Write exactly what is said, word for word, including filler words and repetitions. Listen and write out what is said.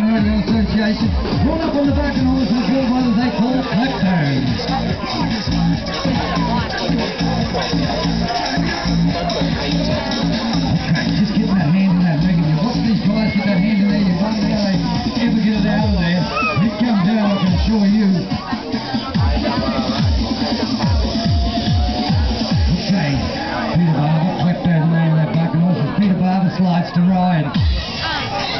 Radio Association. Drawn up on the back and horse and built by the they call Blackburns. Okay, just get that hand in that leg. If you watch these guys get that hand in there, you wonder how they ever get it out of there. It comes out, I can assure you. Okay, Peter Barber, Blackburns name of that buck and horse. Peter Barber slides to ride.